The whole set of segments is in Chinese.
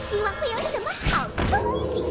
今晚会有什么好东西？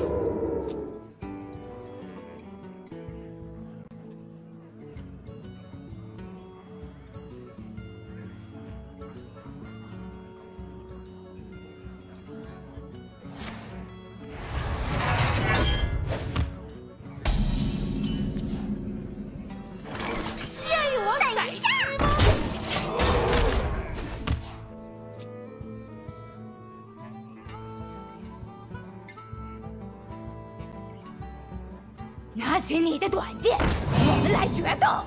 拿起你的短剑，我们来决斗！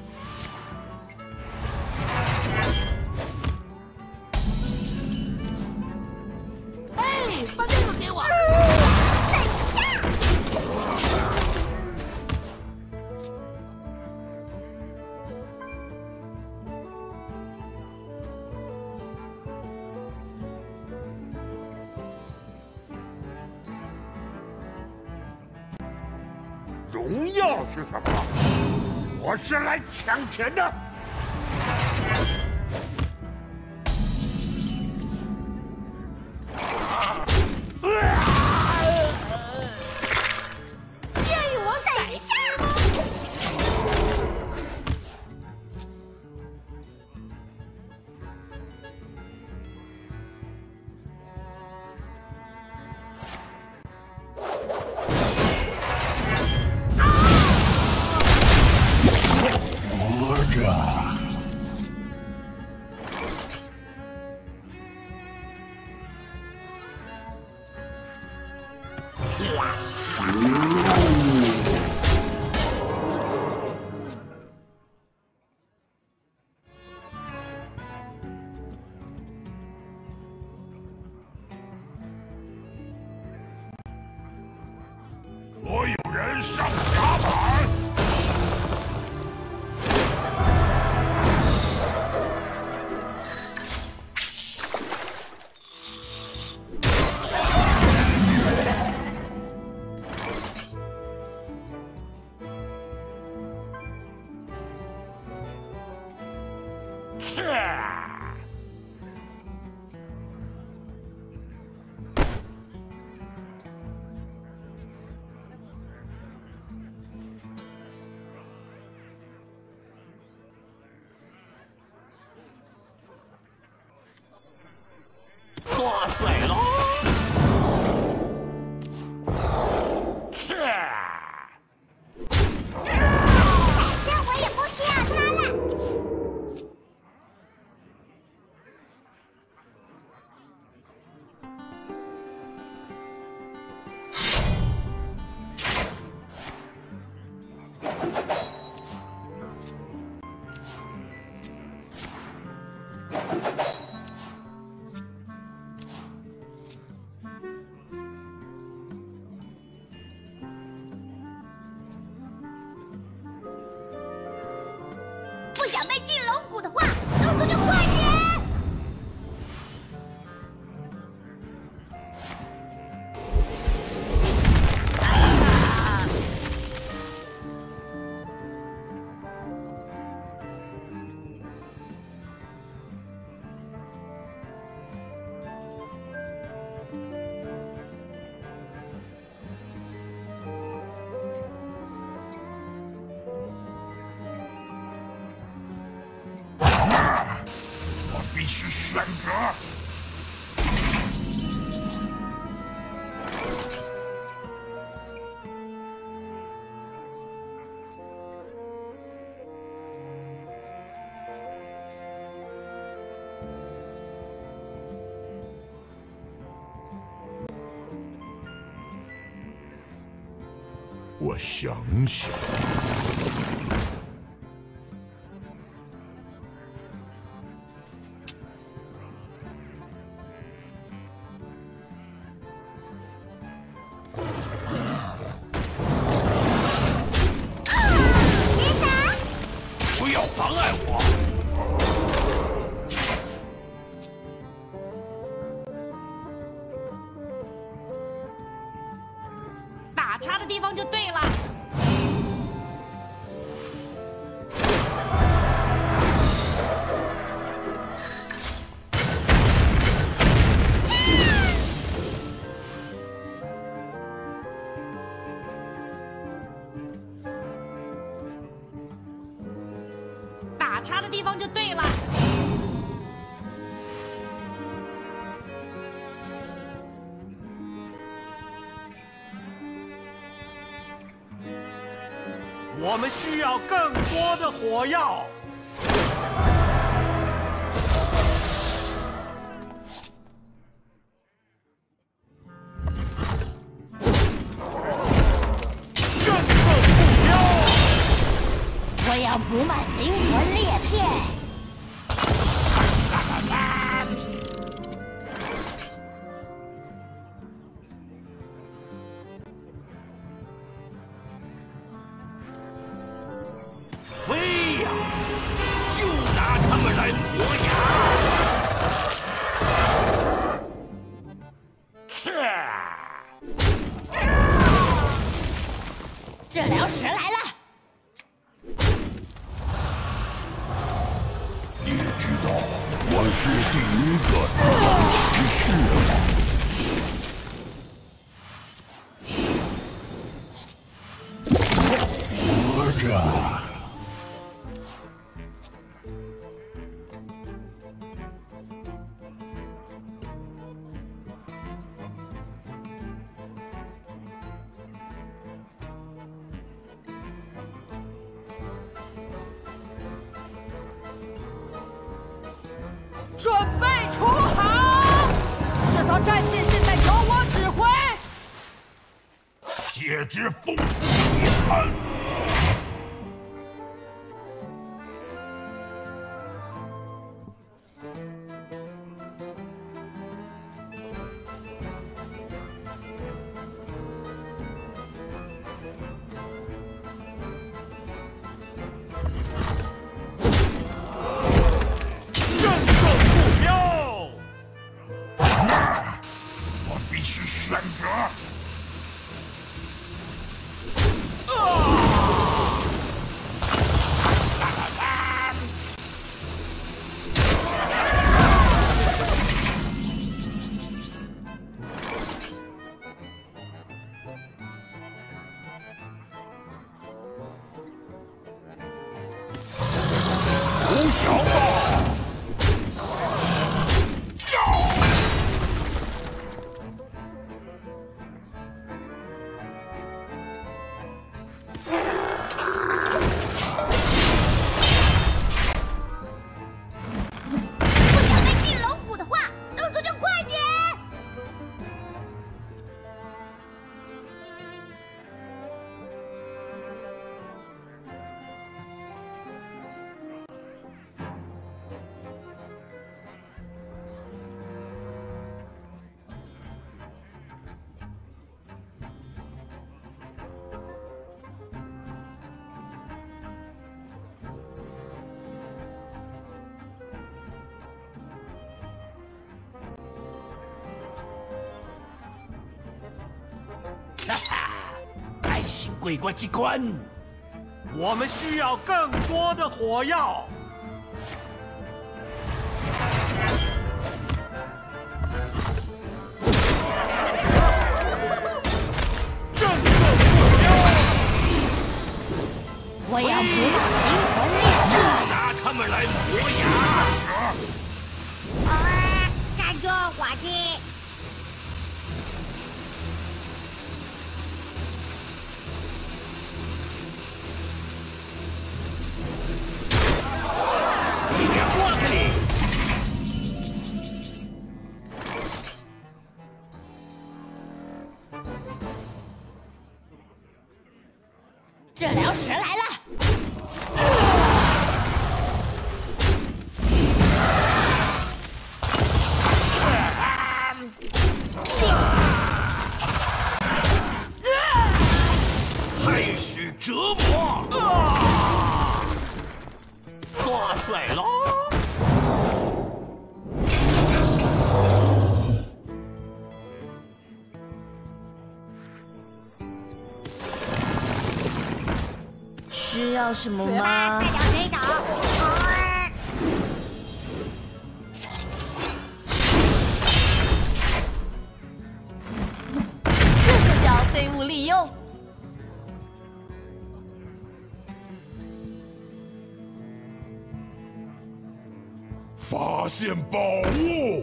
哎，把这个给我！ 等一下！ 荣耀是什么？我是来抢钱的。 介意我等一下！ 所有人上甲板！ 落水喽！ 反正我也不需要它了。不想被进龙骨的话，动作就快点！ 我必须选择。我想想。不要妨碍我！ 打叉的地方就对了。 地方就对了。 我们需要更多的火药。震慑目标！ 我要补满灵魂裂片。 飞呀！就拿他们来磨牙！ 治疗师来了。 你知道我是第一个骑士吗？ 活着。 准备出航！这艘战舰现在由我指挥。 血之风遗憾。选择。胡小豹。 爱心桂冠机关，我们需要更多的火药。震慑目标！ 我要补满灵魂裂片。 拿他们来磨牙！ 站住，伙计！ 治疗师来了。 开始折磨！ 落水喽！ 需要什么吗？ 死吧，菜鸟水手！这就叫废物利用。 现宝物。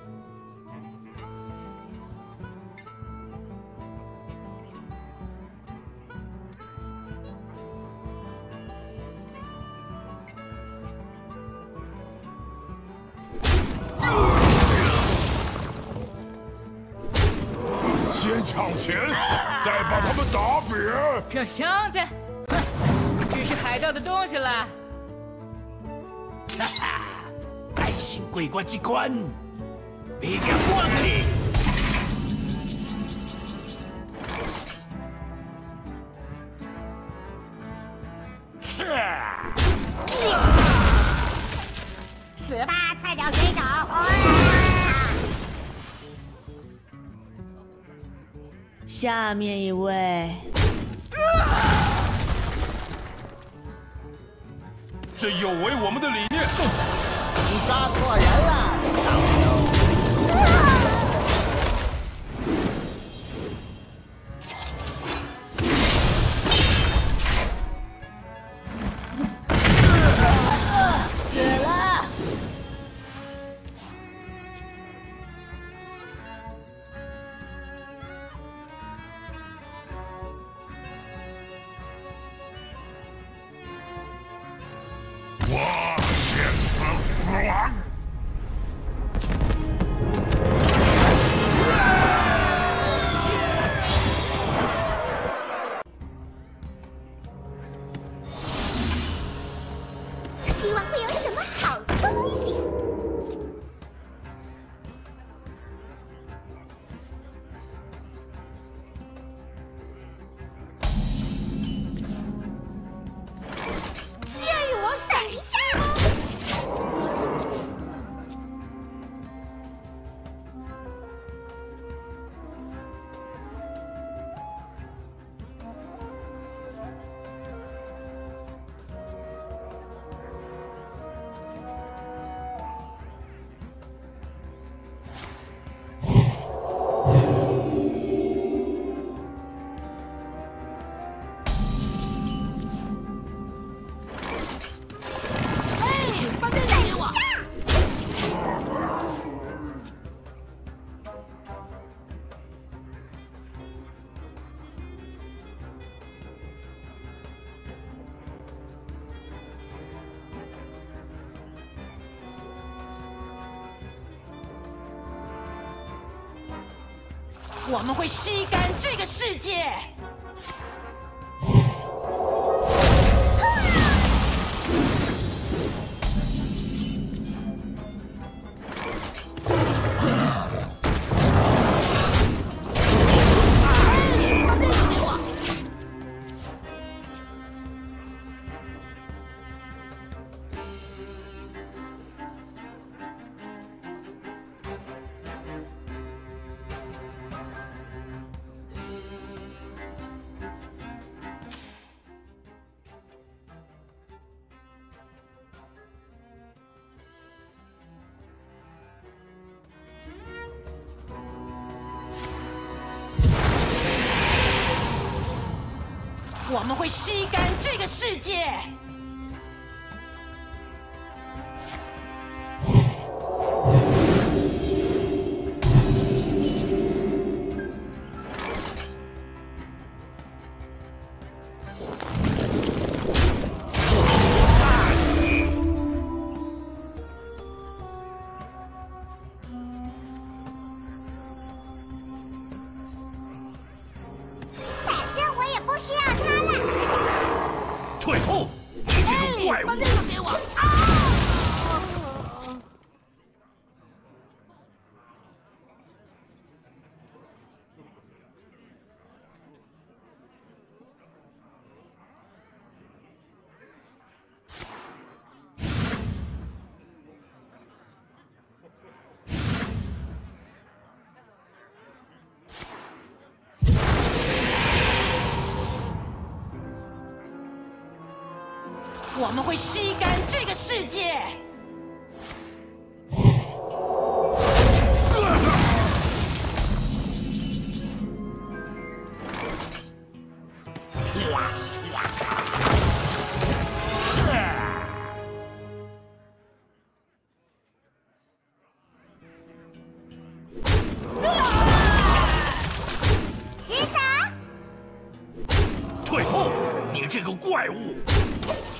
先抢钱，再把他们打扁。 这箱子，哼，只是海盗的东西了。 哈哈，爱心桂冠机关，别给光临。 死吧，菜鸟选手！ 下面一位， 这有违我们的理念。 你抓错人了，长兄。 死了！ 我现此死亡。 希望会有什么好东西。建议我闪一下。 把那个给我！我们会吸干这个世界。把那个给我！我们会吸干这个世界。 反正我也不需要它了。 退后！你这种怪把物！ 那个给我！我们会吸干这个世界。 怪物。